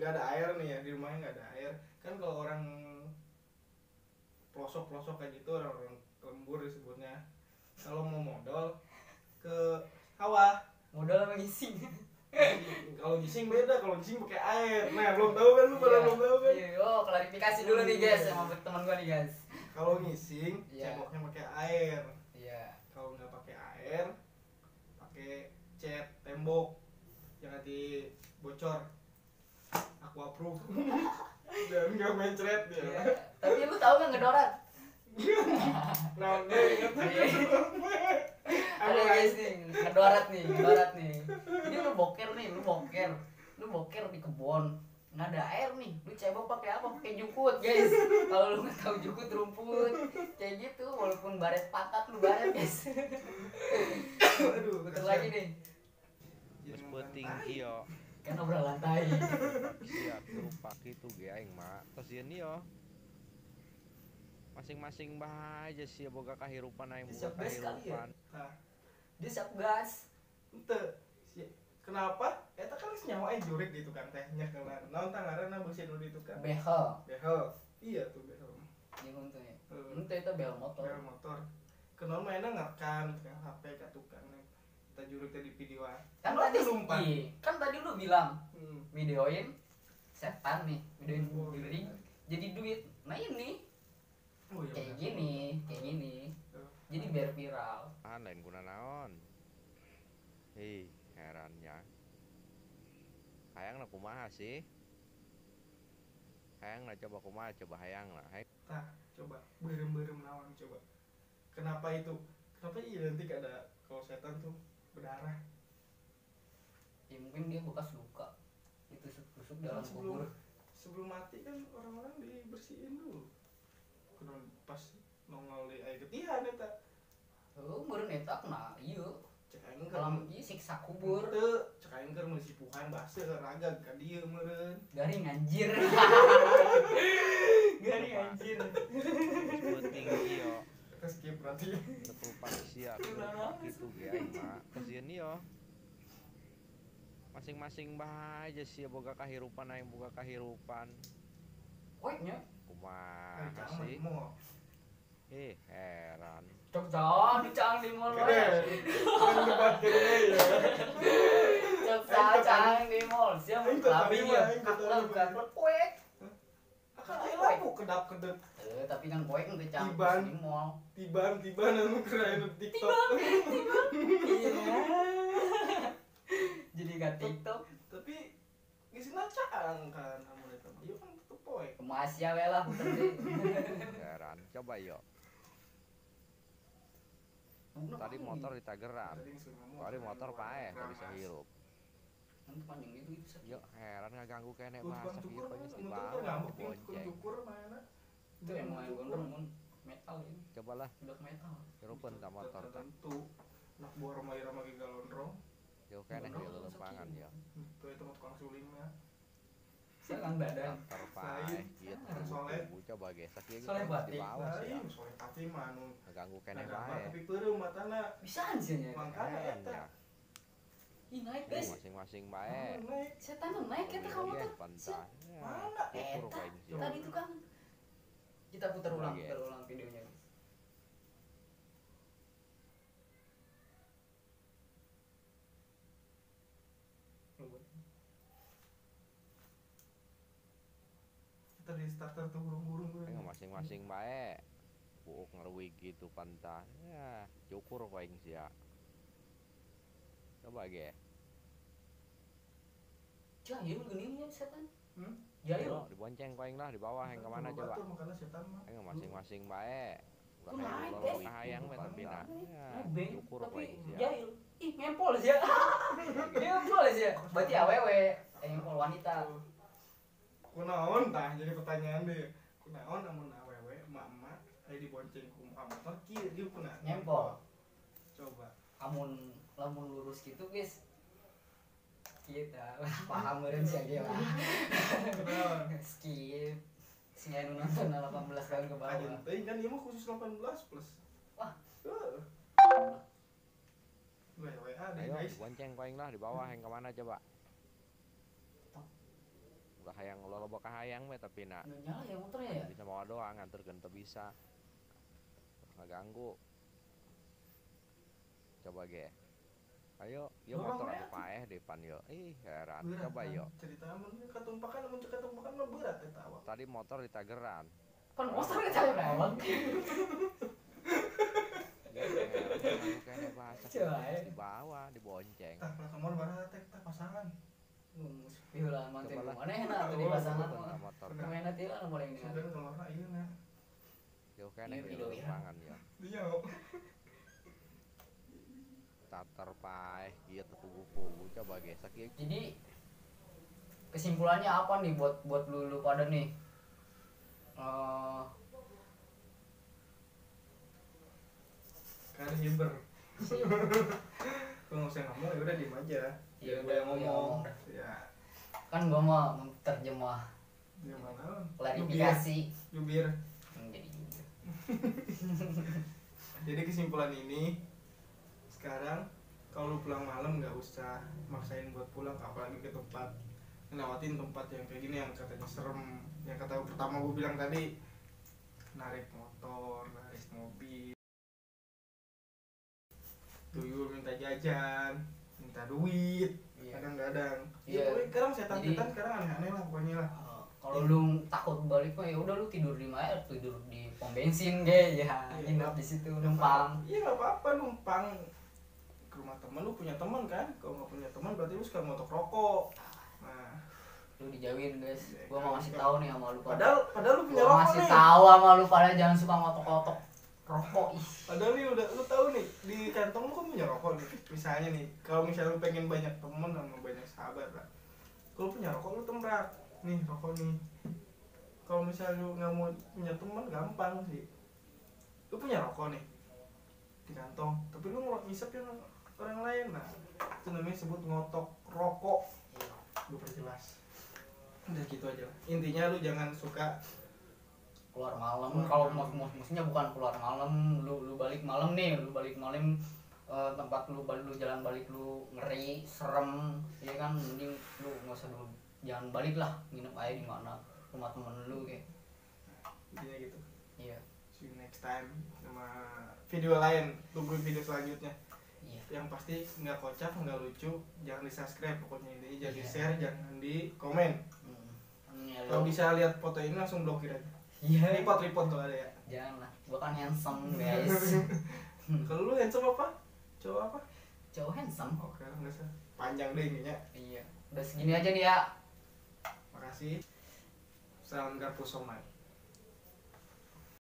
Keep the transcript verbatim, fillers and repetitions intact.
nggak ada air nih ya, di rumahnya nggak ada air kan. Kalau orang pelosok-pelosok kayak gitu, orang-orang lembur disebutnya, kalau mau modal ke sawah. Modal apa ngising? Kalau ngising beda, kalau ngising pakai air. Nah, belum tahu kan lu, pada Iya. belum tahu kan? Iya, oh klarifikasi dulu nih guys sama teman gua nih guys. Kalau ngising, Iya. ceboknya pakai air. Iya. Kalau nggak pakai air, pakai cat tembok yang nanti bocor, aqua proof dan nggak mencret dia. Iya. Tapi lu tahu nggak ngedorat? Nah, deh, Ada guys nih, ngedorat nih, ngedorat nih. Jadi lu boker nih, lu boker, lu boker di kebun, nggak ada air nih, lu cebok pakai apa? Pakai jukut guys. Kalau lu nggak tahu jukut rumput, kayak gitu, walaupun baret patat lu baret guys. Aduh, Betul lagi nih, Mas penting iyo. kan obrolan tai. Siap rupak itu ge aing mah. Kasian iyo. Masing-masing bah aja sih boga kahirupan aing boga Siap gas kali ya? kahirupan. nah, Dia siap gas. ente si- kenapa? Eta kan senyawa aja jurik di tukang tehnya karena naon tangaranna beusi nu di tukang. Behel. Behel. Iya tuh behel. Ini untuk ya. Heeh. Itu itu bel motor. Behel motor. Kenaon mainnya ngerekam tukang H P ka tukang. Kita jurik teh di videoan. Kan Lu tadi lumpang. iya, kan tadi lu bilang Hmm. videoin setan nih, videoin Oh, diri jadi duit. Nah ini Oh, iya, kayak benar. gini, kayak gini. Jadi biar viral. Ah lain guna naon. Hei, herannya. Hayang na kumaha sih? Hayang na coba kumaha coba hayang lah. Hayang Tah, coba berem-berem nawan coba. Kenapa itu? Kenapa identik ada kalau setan tuh berdarah? Ya mungkin dia bekas luka. Ditusuk-tusuk dalam sebelum kubur. sebelum mati kan orang-orang dibersihin dulu. Kudu pas nongol di air ketihan eta. Oh, meureun eta nah ieu. Cek aing keur Kalau ieu siksa kubur. teu, cek aing keur meuli sipuhan baseuh raga ka dieu meureun. Garing anjir. Garing anjir. Mas penting iyo. Kita skip berarti. Rupak siap rupak itu ge aing mah. Kasian iyo. Masing-masing bah aja sih boga kahirupan aing boga kahirupan. Koeknya Kumaha Jangan sih? mau. Eh, heran. cok jangan dicang di mall. Kene. Yang debat kene ya. Cok cang di mall. Siapa Aing tetap labi lima, ya? aing tetap Akhlak lima. bukan koek. Akan aing laku kedap-kedep. Eh, tapi kan koek nggak cang Tiban. di mall. Tiban-tiban anu keren di TikTok. Iya. Jadi gak TikTok. Tapi gisina caang kan amun eta. Ieu kan tetep poe. Kemas ya we lah puter deui. Heran. Coba yo. Tadi motor ditageran. Tadi motor paeh tadi bisa hirup. Nanti panjang itu itu sakit. Yo heran ngaganggu kene Tukang bahasa cukur kieu kan geus di mun bawah tukang ngambek di tukang bonceng. cukur mana? Itu emang yang gondrong mun metal ini. Cobalah Blok metal. hirupan ka motor tah. Tentu. Nak buah rumah ira mah galondrong. Yo kene di lempangan yo. Tuh itu mah tukang sulingna. Selang badan. Motor paeh kieu Ah, soleh. teh coba ge sakieu Soleh geus di batik. bawah sih. Lain soleh pati mah anu Ngaganggu kene ngagambak bae. tapi peureum matana. Bisaan sih nya. Mangkana Keren eta. ya. Ih naik Tuh, guys. masing-masing bae. Anu naik. Setan tuh naik kita kamu tuh. Pantai. Mana? Ukur Eta. kain sih. Tadi itu kan. Kita putar ulang, Lagi ya. putar ulang videonya guys. Kita di starter tuh burung-burung tuh. Ayo masing-masing bae. Buuk ngeruig gitu pantai. Ya, cukur paling sih ya. Coba ge. Jahil geningnya setan. Hmm? Jahil. Yo, dibonceng paling lah di bawah yang kemana coba. Batur makanya setan mah. Ayo masing-masing bae. Udah Kumaha, kayak guys? lolo hayang mah tapi nah. Ya, Nebeng, cukur tapi paling sih ya. jahil. Ih, ngempol sih ya. Ngempol sih ya. Berarti awewe, eh ngempol wanita. Kunaon tah jadi pertanyaan deh. Kunaon amun awewe emak-emak aya dibonceng ku motor kieu dieu kuna. Ngempol. Coba. Amun lamun lurus gitu, guys. Kita paham meureun sih dia lah. Kunaon? Skip. Sing anu nonton delapan belas tahun ke bawah. Kajen teh kan ieu mah khusus delapan belas plus. Wah. Heeh. W W A deh Ayo guys. dibonceng paling lah di bawah yang kemana coba. Tok. hayang lo loba kahayang mah tapi nak nggak nyala ya motornya ya. bisa mau doang nganter genta bisa nggak ganggu. Coba ge ayo yo Dorong motor we ada atuh. paeh di depan yo ih heran Berat coba kan yo cerita mun ketumpakan mun ketumpakan mah berat eta awak. tadi motor di tageran Kan motor kita udah emang. kayaknya bahasa Coba, ya. di bawah di bonceng Tah lah kamar barat teh tah pasangan. Iya lah mantu Coba lah. mana enak tuh di Oh, pasangan Bener, mah. motor Main nanti lah boleh ini. Sudah kamar ieu na. jauh kayaknya Iya, di video ya. ruangan ya Dia tatar paeh iya tepugu-pugu coba ge sakieu Jadi kesimpulannya apa nih buat buat lu, lu pada nih? Eh, kan hiber. si- Kalau nggak usah ngomong ya udah diem aja. Ya Ya udah, gue yang lu yang ngomong. ngomong. Ya, kan gua mah terjemah gimana? klarifikasi Jubir. menjadi juga. Jadi kesimpulan ini sekarang kalau lu pulang malam nggak usah maksain buat pulang, apalagi ke tempat ngelewatin tempat yang kayak gini yang katanya serem. Yang kata pertama gue bilang tadi, narik motor, narik mobil, tuyul minta jajan, minta duit, Iya. kadang-kadang. Iya. Ya pokoknya sekarang setan-setan Jadi- sekarang aneh-aneh lah pokoknya lah. Eh, kalau lu takut balik mah ya udah lu tidur di mana, tidur di pom bensin ge ya, Iya. nginep di situ numpang. Iya nggak apa-apa numpang ke rumah temen. Lu punya teman kan? Kalau nggak punya teman berarti lu suka motok rokok. Nah, Lu dijauhin guys. Iya, Gua mau kan. ngasih tahu nih sama lu pada. padahal padahal lu punya Gua rokok ngasih nih. tahu sama lu pada jangan suka ngotok-ngotok rokok ih. Padahal nih udah lu tahu nih di kantong lu kan punya rokok nih. Misalnya nih, kalau misalnya lu pengen banyak temen sama banyak sahabat lah. Kalau punya rokok lu tembak. Nih rokok nih. Kalau misalnya lu nggak mau punya teman gampang sih. Lu punya rokok nih di kantong, tapi lu ngisep yang orang lain. Nah, itu namanya sebut ngotok rokok. Gue perjelas. Udah gitu aja lah. Intinya lu jangan suka Keluar malam Keluar kalau malam. mak maksudnya bukan keluar malam, lu lu balik malam nih, lu balik malam eh, tempat lu balik lu jalan balik lu ngeri, serem, ya kan mending lu nggak usah dulu jangan balik lah, nginep aja di mana rumah temen lu kayak. intinya gitu. Iya. See you next time sama video lain. Tungguin video selanjutnya. Iya. Yang pasti nggak kocak, nggak lucu, jangan di subscribe pokoknya ini, jangan di Iya. share, jangan di komen. Hmm. Ini Kalau lu- bisa lihat foto ini langsung blokir aja. Iya. Report report tuh ada ya. Jangan lah, gua kan handsome guys. Kalau lu handsome apa? Cowok apa? Cowok handsome. Oke, nggak usah. Panjang deh ininya. Iya. Udah segini aja nih ya. Makasih. Salam Garpu Somai.